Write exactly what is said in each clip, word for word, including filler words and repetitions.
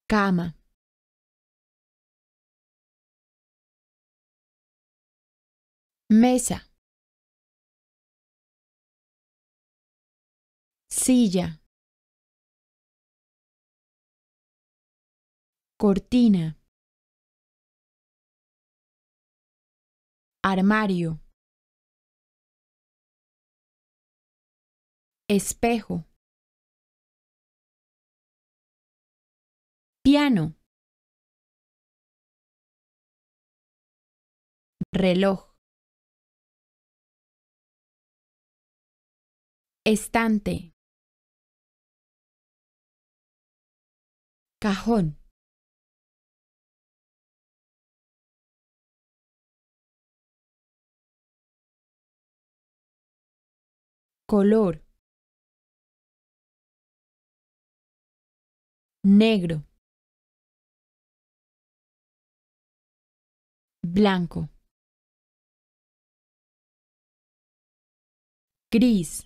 cama, mesa, silla, cortina, armario, espejo, piano, reloj, estante, cajón, color, negro, blanco, gris,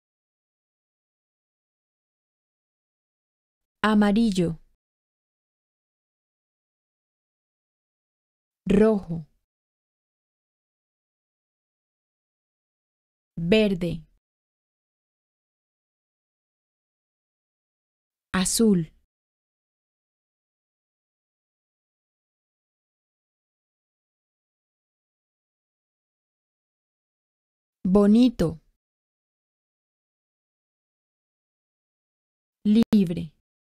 amarillo, rojo, verde, azul, bonito, libre,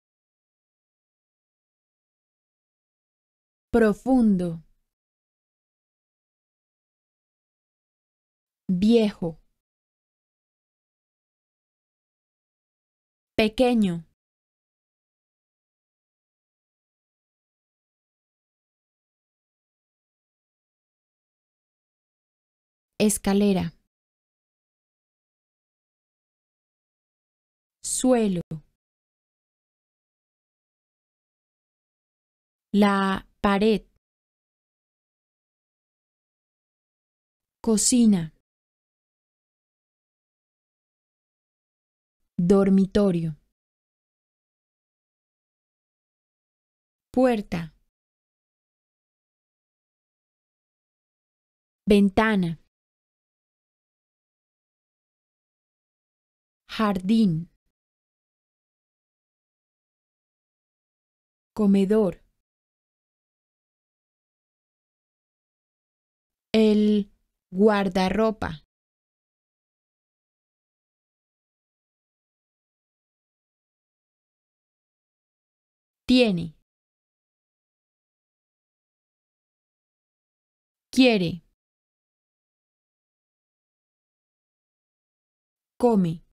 profundo, viejo, pequeño, escalera, suelo, la pared, cocina, dormitorio, puerta, ventana, jardín, comedor, el guardarropa, tiene, quiere, come,